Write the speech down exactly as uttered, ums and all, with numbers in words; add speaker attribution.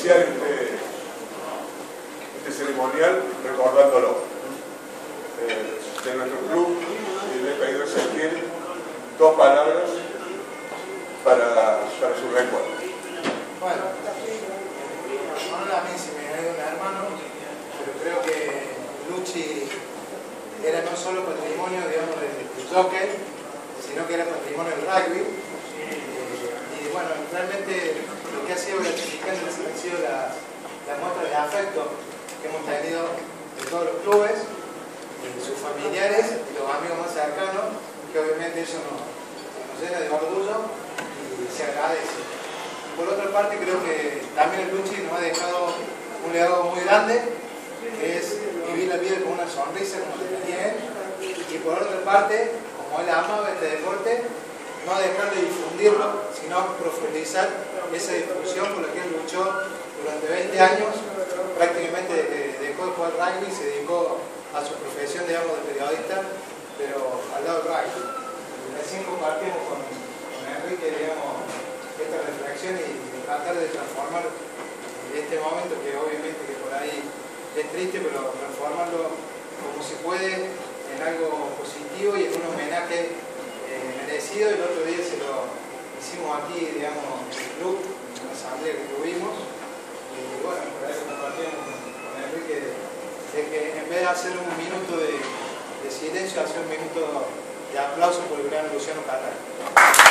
Speaker 1: iniciar este, este ceremonial recordándolo. Eh, de nuestro club, y le he pedido a Ezequiel dos palabras para, para su recuerdo.
Speaker 2: Bueno, no a mí se me ha ido un hermano, pero creo que Luchi era no solo patrimonio, digamos, del jockey, sino que era patrimonio del rugby. Y bueno, realmente lo que ha sido gratificante han sido las, las muestras de afecto que hemos tenido de todos los clubes, de sus familiares y los amigos más cercanos, que obviamente eso nos, nos llena de orgullo y se agradece. Por otra parte, creo que también el Luchi nos ha dejado un legado muy grande, que es vivir la vida con una sonrisa como la tenía él, y por otra parte, como él amaba este deporte, no dejar de difundirlo, sino profundizar esa difusión por la que él luchó durante veinte años, prácticamente desde que dejó de jugar rugby, se dedicó a su profesión, digamos, de periodista, pero al lado del rugby. Recién compartimos con, con Enrique, digamos, esta reflexión y, y tratar de transformar este momento, que obviamente que por ahí es triste, pero transformarlo como se puede en algo positivo y en un homenaje eh, merecido. El otro día se lo hicimos aquí, digamos, en el club, en la asamblea que tuvimos, y bueno, por ahí compartimos con, con Enrique de, de que en vez de hacer un minuto de, de silencio, hacer un minuto de aplauso por el gran Luciano Catán.